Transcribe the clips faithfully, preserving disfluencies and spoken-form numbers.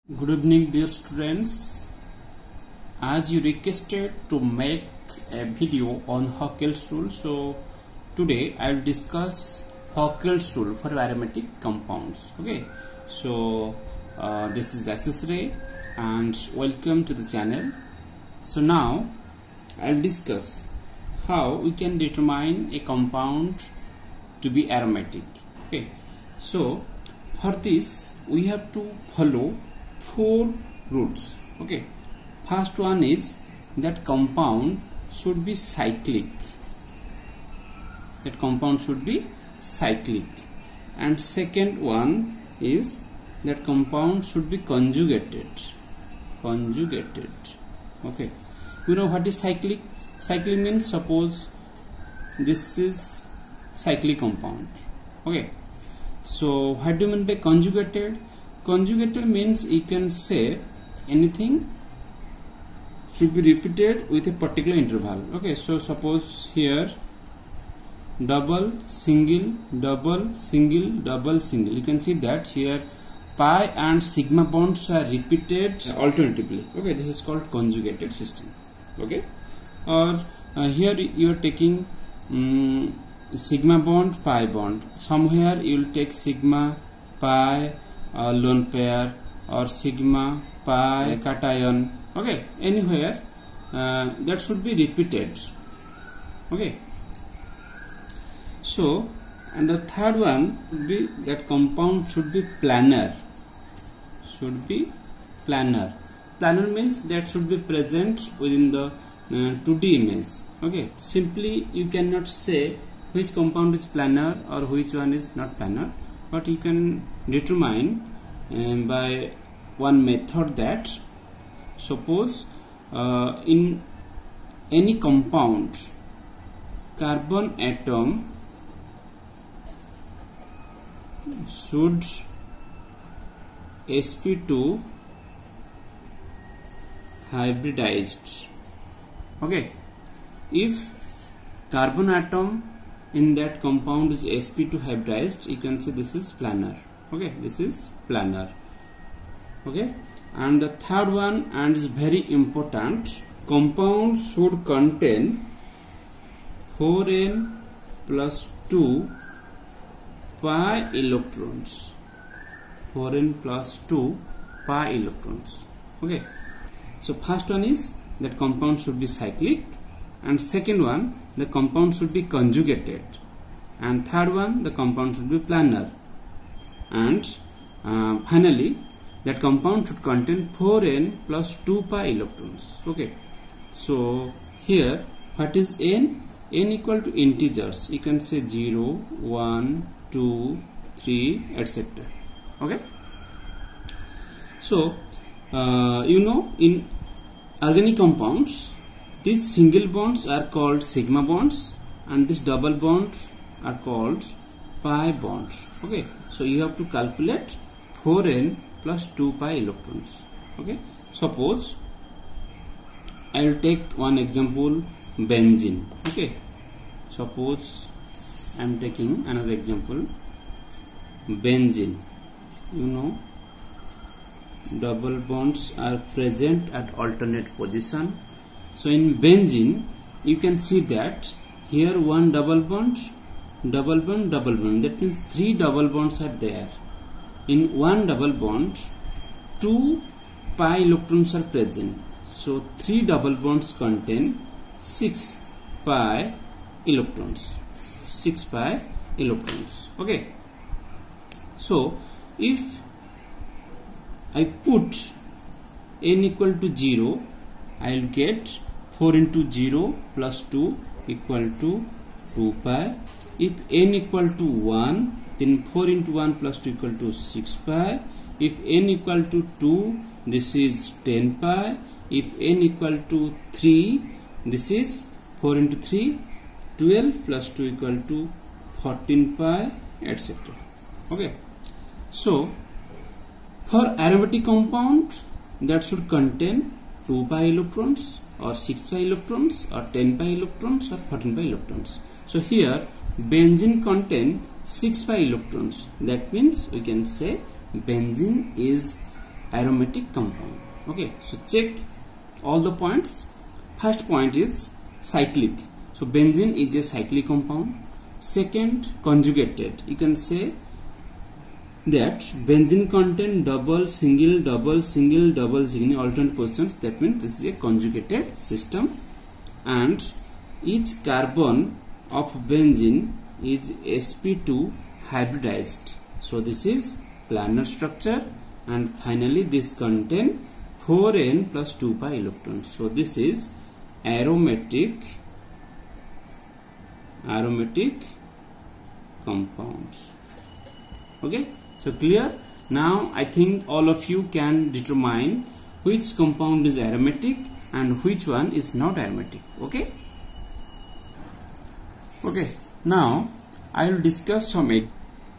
Good evening, dear students. As you requested to make a video on Haeckel's rule, so today I will discuss Haeckel's rule for aromatic compounds. Okay, so uh, this is S S Ray and welcome to the channel. So now I will discuss how we can determine a compound to be aromatic. Okay, so for this we have to follow four rules. Okay, first one is that compound should be cyclic. That compound should be cyclic. And second one is that compound should be conjugated. Conjugated. Okay, you know what is cyclic? Cyclic means suppose this is cyclic compound. Okay, so what do you mean by conjugated? Conjugated means you can say anything should be repeated with a particular interval. Okay, so suppose here double, single, double, single, double, single. You can see that here pi and sigma bonds are repeated alternatively. Okay, this is called conjugated system. Okay, or uh, here you are taking um, sigma bond, pi bond. Somewhere you will take sigma, pi, Uh, lone pair, or sigma, pi, cation. Okay, anywhere uh, that should be repeated. Okay, so and the third one would be that compound should be planar. Should be planar. Planar means that should be present within the uh, two D image. Okay, simply you cannot say which compound is planar or which one is not planar, but you can determine um, by one method that suppose uh, in any compound carbon atom should S p two hybridized. Okay, if carbon atom in that compound is S p two hybridized, you can say this is planar. Okay, this is planar. Okay, and the third one, and is very important, compound should contain four n plus two pi electrons. four n plus two pi electrons. Okay, so first one is that compound should be cyclic, and second one the compound should be conjugated, and third one the compound should be planar, and uh, finally that compound should contain four n plus two pi electrons. Okay, so here what is n? N equal to integers. You can say zero, one, two, three, et cetera. Okay, so uh, you know in organic compounds these single bonds are called sigma bonds and these double bonds are called pi bonds. Okay, so you have to calculate four n plus two pi electrons. Okay, suppose I will take one example, benzene. Okay, suppose I am taking another example, benzene. You know double bonds are present at alternate position. So in benzene you can see that here one double bond, double bond, double bond, that means three double bonds are there. In one double bond two pi electrons are present, so three double bonds contain six pi electrons. six pi electrons. Okay, so if I put n equal to zero, I will get four into zero plus two equal to two pi. If n equal to one, then four into one plus two equal to six pi. If n equal to two, this is ten pi. If n equal to three, this is four into three, twelve plus two equal to fourteen pi, et cetera. Okay, so for aromatic compound that should contain two pi electrons or six pi electrons or ten pi electrons or fourteen pi electrons. So here benzene contain six pi electrons. That means we can say benzene is aromatic compound. Okay, so check all the points. First point is cyclic. So benzene is a cyclic compound. Second, conjugated. You can say that benzene contain double, single, double, single, double, single alternate positions. That means this is a conjugated system, and each carbon of benzene is s p two hybridized. So this is planar structure, and finally this contain four n plus two pi electrons. So this is aromatic aromatic compounds. Okay, so clear? Now I think all of you can determine which compound is aromatic and which one is not aromatic. Okay, okay, now I will discuss some examples.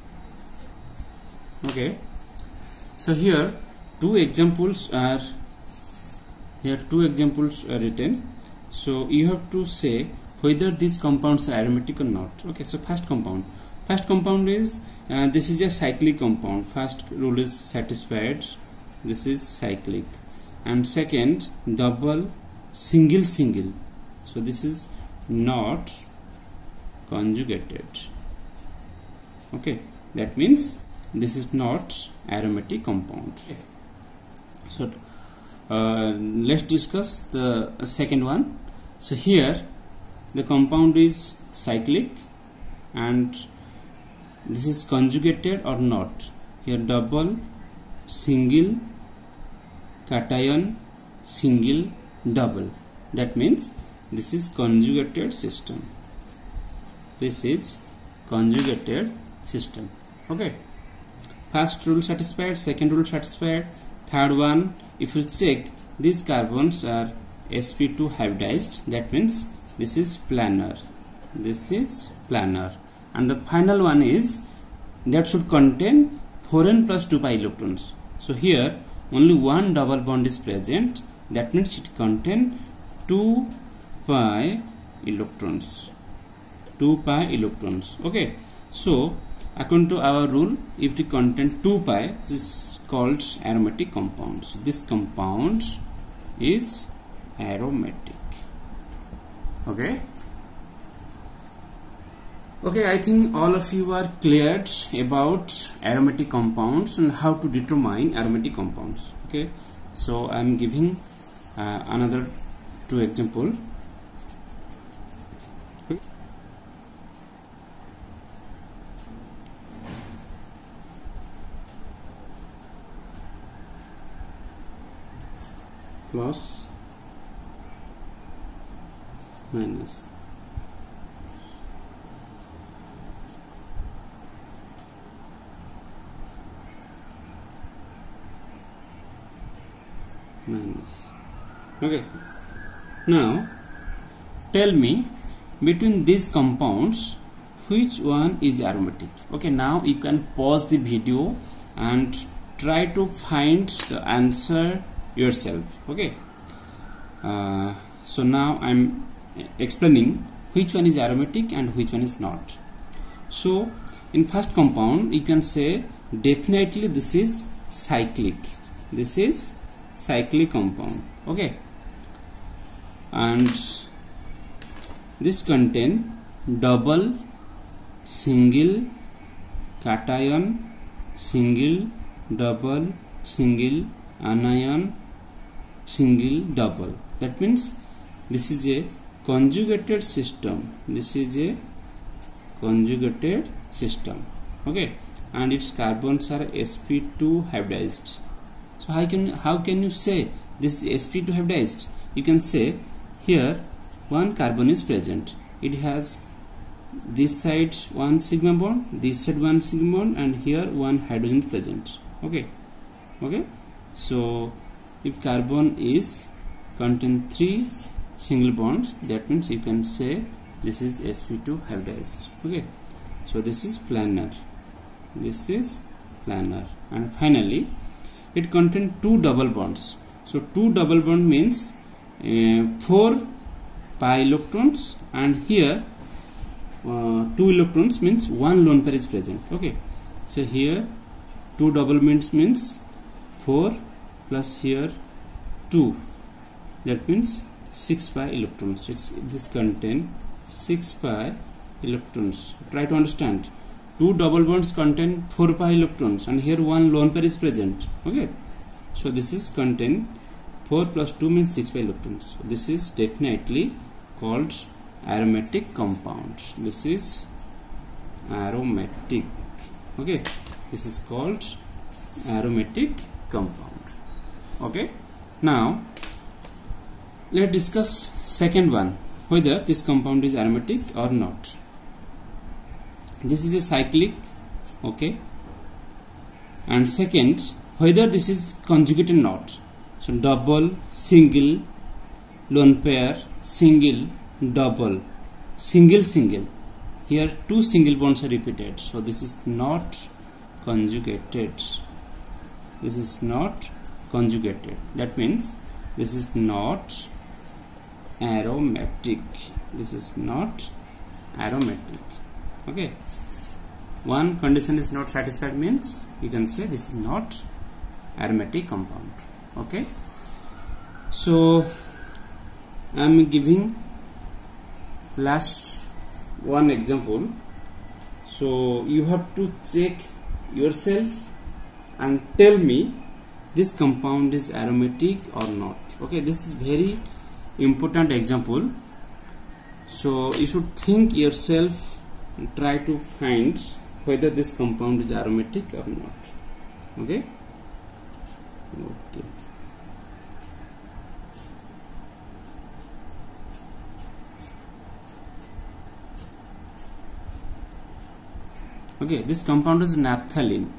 Okay, so here two examples are here two examples are written. So you have to say whether these compounds are aromatic or not. Okay, so first compound first compound is uh, this is a cyclic compound. First rule is satisfied, this is cyclic. And second, double, single, single, so this is not conjugated. Okay, that means this is not aromatic compound. Okay. So uh, let's discuss the uh, second one. So here the compound is cyclic and this is conjugated or not. Here double, single, cation, single, double. That means this is conjugated system. This is conjugated system. Okay, first rule satisfied, second rule satisfied. Third one, if you check, these carbons are s p two hybridized. That means this is planar. This is planar. And the final one is that should contain four n plus two pi electrons. So here only one double bond is present. That means it contain two pi electrons. two pi electrons. Okay, so according to our rule, if it contains two pi, this is called aromatic compound. So this compound is aromatic. Okay, okay, I think all of you are cleared about aromatic compounds and how to determine aromatic compounds. Okay, so I am giving uh, another two example. Plus, minus. Minus. Okay, now tell me between these compounds which one is aromatic. Okay, now you can pause the video and try to find the answer yourself. Okay, uh, so now I'm explaining which one is aromatic and which one is not. So in first compound you can say definitely this is cyclic. This is cyclic compound. Okay, and this contain double, single, cation, single, double, single, anion, single, double. That means this is a conjugated system. This is a conjugated system. Okay, and its carbons are s p two hybridized. So how can how can you say this is s p two hybridized? You can say here one carbon is present. It has this side one sigma bond, this side one sigma bond, and here one hydrogen present. Okay, okay. So if carbon is contain three single bonds, that means you can say this is s p two hybridized. Okay, so this is planar. This is planar, and finally it contains two double bonds. So two double bond means uh, four pi electrons, and here uh, two electrons means one lone pair is present. Okay, so here two double bonds means four plus here two, that means six pi electrons. It's this contain six pi electrons. Try to understand. Two double bonds contain four pi electrons, and here one lone pair is present. Okay, so this is contain four plus two means six pi electrons. So this is definitely called aromatic compound. This is aromatic. Okay, this is called aromatic compound. Okay, now let's discuss second one, whether this compound is aromatic or not. This is a cyclic. Okay, and second, whether this is conjugate or not. So double, single, lone pair, single, double, single, single. Here two single bonds are repeated, so this is not conjugated. This is not conjugated. That means this is not aromatic. This is not aromatic. Okay, one condition is not satisfied means you can say this is not aromatic compound. Okay, so I am giving last one example. So you have to check yourself and tell me this compound is aromatic or not. Okay, this is very important example. So you should think yourself and try to find whether this compound is aromatic or not. Okay. Okay. Okay, this compound is naphthalene.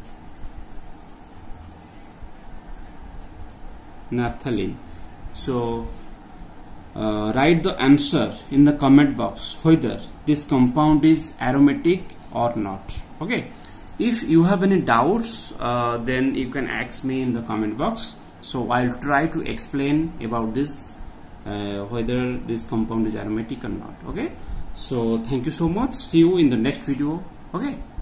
Naphthalene. So uh, write the answer in the comment box whether this compound is aromatic or not. Okay, if you have any doubts, uh, then you can ask me in the comment box. So I'll try to explain about this, uh, whether this compound is aromatic or not. Okay, so thank you so much. See you in the next video. Okay.